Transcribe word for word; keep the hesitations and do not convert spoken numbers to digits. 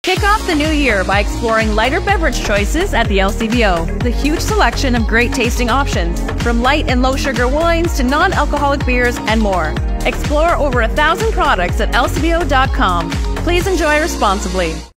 Kick off the new year by exploring lighter beverage choices at the L C B O. The huge selection of great tasting options, from light and low sugar wines to non-alcoholic beers and more. Explore over a thousand products at L C B O dot com. Please enjoy responsibly.